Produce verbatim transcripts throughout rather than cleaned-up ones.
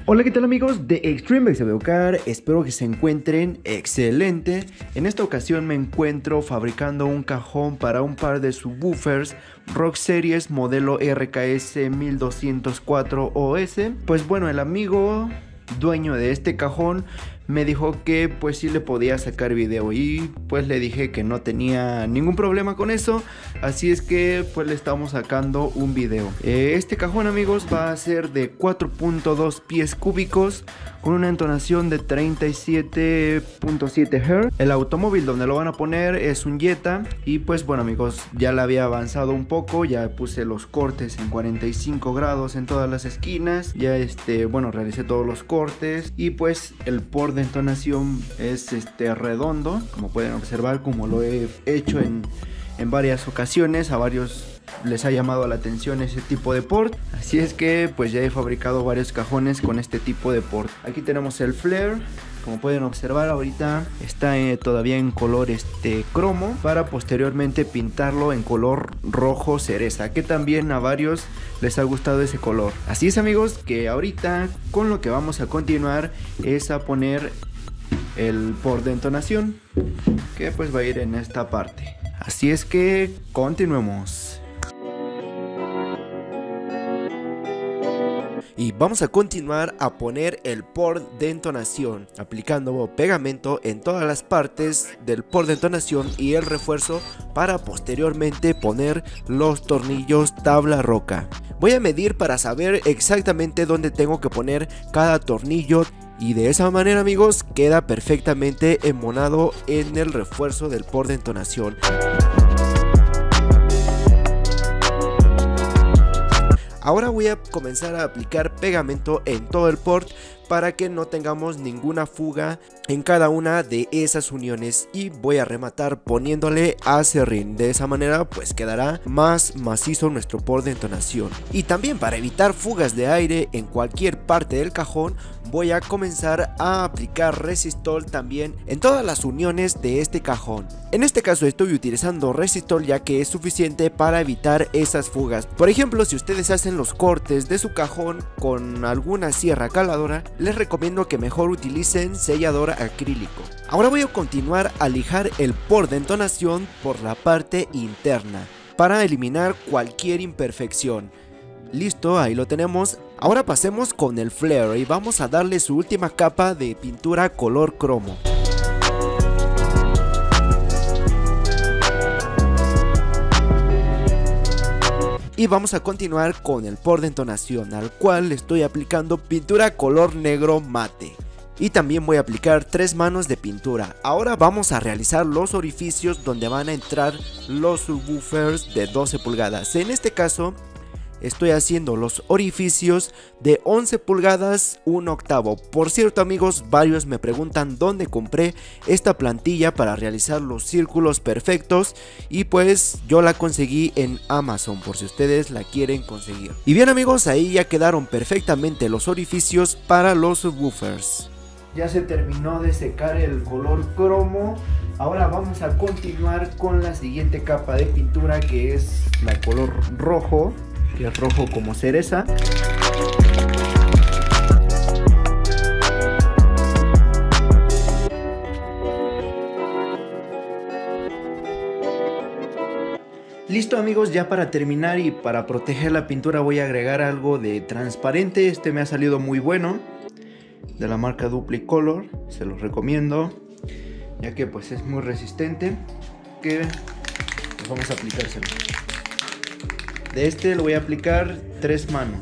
Hola, ¿qué tal amigos de Extreme Bikes Educar? Espero que se encuentren excelente. En esta ocasión me encuentro fabricando un cajón para un par de subwoofers Rock Series modelo R K S mil doscientos cuatro O S. Pues bueno, el amigo dueño de este cajón me dijo que pues sí le podía sacar video y pues le dije que no tenía ningún problema con eso, así es que pues le estamos sacando un video. Eh, este cajón, amigos, va a ser de cuatro punto dos pies cúbicos con una entonación de treinta y siete punto siete hertz. El automóvil donde lo van a poner es un Jetta y pues bueno, amigos, ya le había avanzado un poco, ya puse los cortes en cuarenta y cinco grados en todas las esquinas, ya este, bueno, realicé todos los cortes y pues el port de entonación es este redondo, como pueden observar, como lo he hecho en, en varias ocasiones. A varios les ha llamado la atención ese tipo de port, así es que pues ya he fabricado varios cajones con este tipo de port. Aquí tenemos el flare, como pueden observar ahorita está eh, todavía en color este cromo, para posteriormente pintarlo en color rojo cereza, que también a varios les ha gustado ese color. Así es, amigos, que ahorita con lo que vamos a continuar es a poner el port de entonación, que pues va a ir en esta parte. Así es que continuemos. Y vamos a continuar a poner el port de entonación, aplicando pegamento en todas las partes del port de entonación y el refuerzo, para posteriormente poner los tornillos tabla roca. Voy a medir para saber exactamente dónde tengo que poner cada tornillo, y de esa manera, amigos, queda perfectamente embonado en el refuerzo del port de entonación. Ahora voy a comenzar a aplicar pegamento en todo el port para que no tengamos ninguna fuga en cada una de esas uniones, y voy a rematar poniéndole acerrín. De esa manera pues quedará más macizo nuestro port de entonación. Y también, para evitar fugas de aire en cualquier parte del cajón, voy a comenzar a aplicar resistol también en todas las uniones de este cajón. En este caso estoy utilizando resistol ya que es suficiente para evitar esas fugas. Por ejemplo, si ustedes hacen los cortes de su cajón con alguna sierra caladora, les recomiendo que mejor utilicen sellador acrílico. Ahora voy a continuar a lijar el port de entonación por la parte interna para eliminar cualquier imperfección. Listo, ahí lo tenemos. Ahora pasemos con el flare y vamos a darle su última capa de pintura color cromo. Y vamos a continuar con el port de entonación, al cual le estoy aplicando pintura color negro mate. Y también voy a aplicar tres manos de pintura. Ahora vamos a realizar los orificios donde van a entrar los subwoofers de doce pulgadas. En este caso estoy haciendo los orificios de once pulgadas, un octavo. Por cierto, amigos, varios me preguntan dónde compré esta plantilla para realizar los círculos perfectos, y pues yo la conseguí en Amazon, por si ustedes la quieren conseguir. Y bien, amigos, ahí ya quedaron perfectamente los orificios para los subwoofers. Ya se terminó de secar el color cromo. Ahora vamos a continuar con la siguiente capa de pintura, que es la color rojo, que es rojo como cereza. Listo, amigos, ya para terminar y para proteger la pintura voy a agregar algo de transparente. Este me ha salido muy bueno, de la marca Duplicolor, se los recomiendo ya que pues es muy resistente. Que pues vamos a aplicárselo. De este lo voy a aplicar tres manos.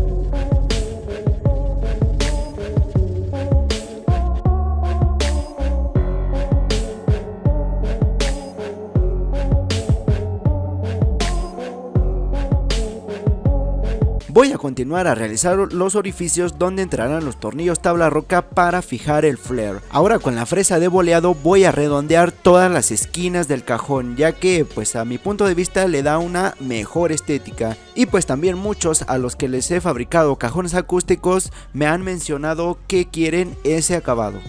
Voy a continuar a realizar los orificios donde entrarán los tornillos tabla roca para fijar el flare. Ahora con la fresa de boleado voy a redondear todas las esquinas del cajón, ya que pues a mi punto de vista le da una mejor estética. Y pues también muchos a los que les he fabricado cajones acústicos me han mencionado que quieren ese acabado.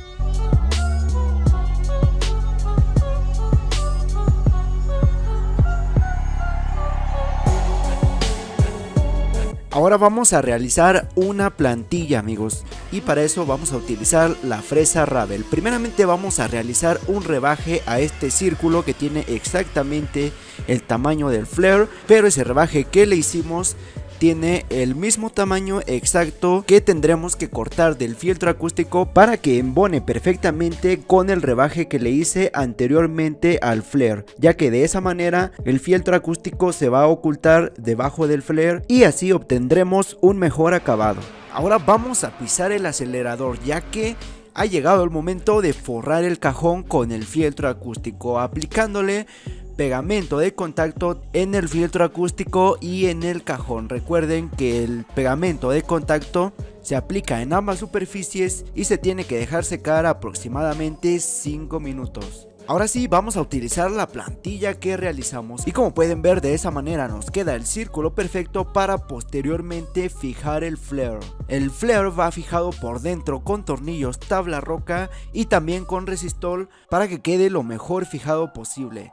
Ahora vamos a realizar una plantilla, amigos, y para eso vamos a utilizar la fresa Ravel. Primeramente vamos a realizar un rebaje a este círculo que tiene exactamente el tamaño del flare, pero ese rebaje que le hicimos tiene el mismo tamaño exacto que tendremos que cortar del fieltro acústico para que embone perfectamente con el rebaje que le hice anteriormente al flare, ya que de esa manera el fieltro acústico se va a ocultar debajo del flare y así obtendremos un mejor acabado. Ahora vamos a pisar el acelerador, ya que ha llegado el momento de forrar el cajón con el fieltro acústico, aplicándole pegamento de contacto en el filtro acústico y en el cajón. Recuerden que el pegamento de contacto se aplica en ambas superficies y se tiene que dejar secar aproximadamente cinco minutos. Ahora sí, vamos a utilizar la plantilla que realizamos y como pueden ver, de esa manera nos queda el círculo perfecto para posteriormente fijar el flare. El flare va fijado por dentro con tornillos tabla roca y también con resistol para que quede lo mejor fijado posible.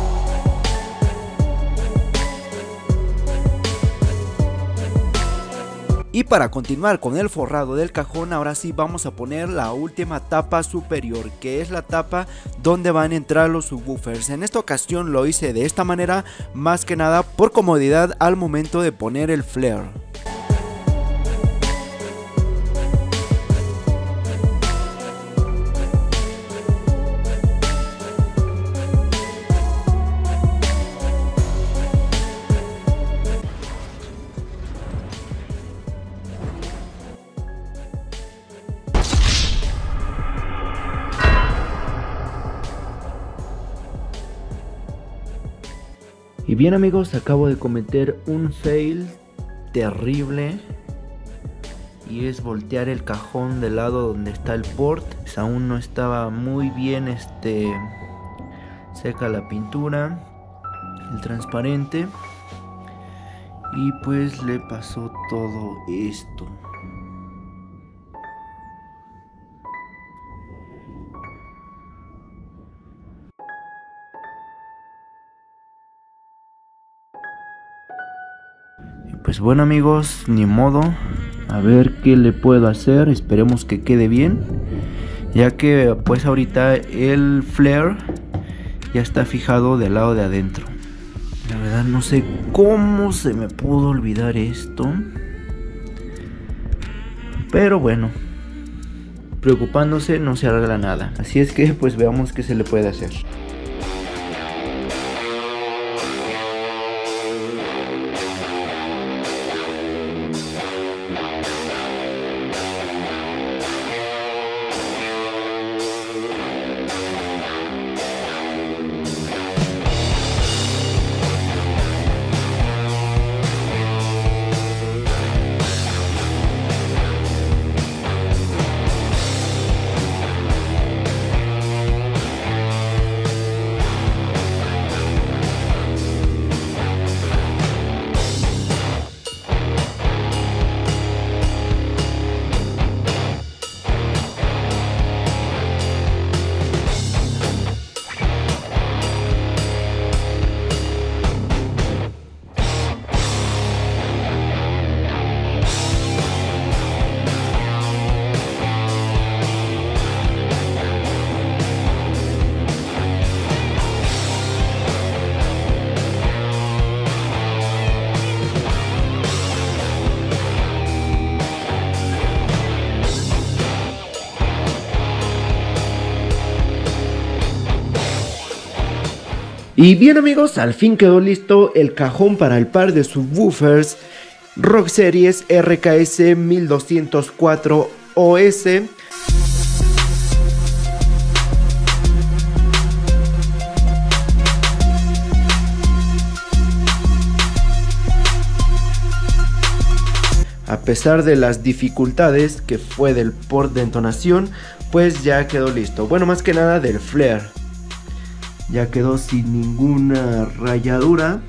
Y para continuar con el forrado del cajón, ahora sí vamos a poner la última tapa superior, que es la tapa donde van a entrar los subwoofers. En esta ocasión lo hice de esta manera, más que nada por comodidad al momento de poner el flare. Y bien, amigos, acabo de cometer un fail terrible y es voltear el cajón del lado donde está el port. Pues aún no estaba muy bien este seca la pintura, el transparente, y pues le pasó todo esto. Pues bueno, amigos, ni modo, a ver qué le puedo hacer, esperemos que quede bien, ya que pues ahorita el flare ya está fijado del lado de adentro. La verdad no sé cómo se me pudo olvidar esto, pero bueno, preocupándose no se arregla nada, así es que pues veamos qué se le puede hacer. Y bien, amigos, al fin quedó listo el cajón para el par de subwoofers Rock Series R K S mil doscientos cuatro O S. A pesar de las dificultades que fue del port de entonación, pues ya quedó listo. Bueno, más que nada del flare. Ya quedó sin ninguna rayadura.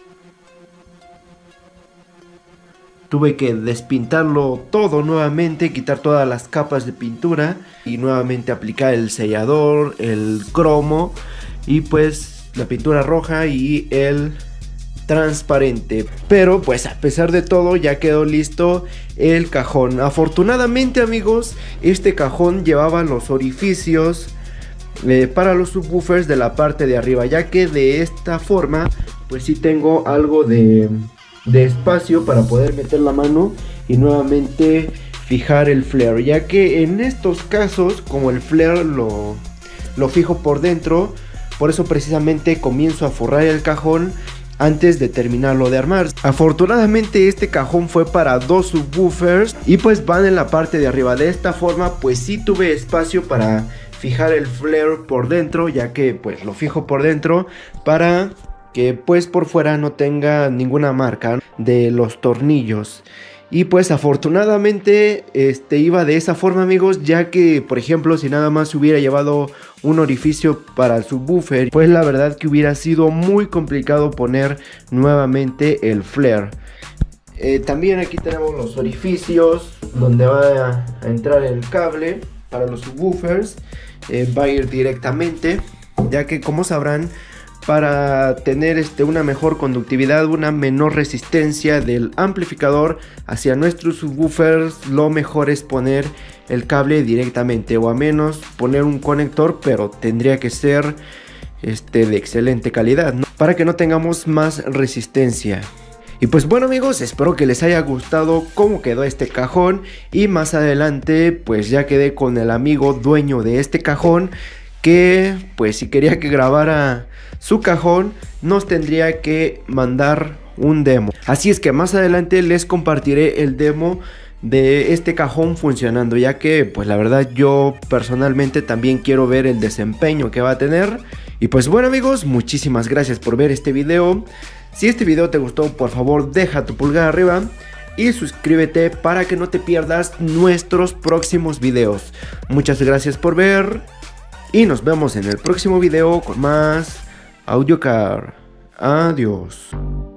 Tuve que despintarlo todo nuevamente, quitar todas las capas de pintura y nuevamente aplicar el sellador, el cromo y pues la pintura roja y el transparente. Pero pues a pesar de todo ya quedó listo el cajón. Afortunadamente, amigos, este cajón llevaba los orificios eh, para los subwoofers de la parte de arriba, ya que de esta forma pues sí tengo algo de, de espacio para poder meter la mano y nuevamente fijar el flare, ya que en estos casos, como el flare lo, lo fijo por dentro, por eso precisamente comienzo a forrar el cajón antes de terminarlo de armar. Afortunadamente este cajón fue para dos subwoofers y pues van en la parte de arriba. De esta forma pues sí tuve espacio para fijar el flare por dentro, ya que pues lo fijo por dentro para que pues por fuera no tenga ninguna marca de los tornillos. Y pues afortunadamente este iba de esa forma, amigos, ya que por ejemplo si nada más hubiera llevado un orificio para el subwoofer, pues la verdad que hubiera sido muy complicado poner nuevamente el flare. Eh, también aquí tenemos los orificios donde va a entrar el cable para los subwoofers. Eh, va a ir directamente, ya que como sabrán, para tener este, una mejor conductividad, una menor resistencia del amplificador hacia nuestros subwoofers, lo mejor es poner el cable directamente, o a menos poner un conector, pero tendría que ser este, de excelente calidad, ¿no? Para que no tengamos más resistencia. Y pues bueno, amigos, espero que les haya gustado cómo quedó este cajón, y más adelante pues ya quedé con el amigo dueño de este cajón, que pues si quería que grabara su cajón nos tendría que mandar un demo. Así es que más adelante les compartiré el demo de este cajón funcionando, ya que pues la verdad yo personalmente también quiero ver el desempeño que va a tener. Y pues bueno, amigos, muchísimas gracias por ver este video. Si este video te gustó, por favor deja tu pulgar arriba y suscríbete para que no te pierdas nuestros próximos videos. Muchas gracias por ver y nos vemos en el próximo video con más AudioCar. Adiós.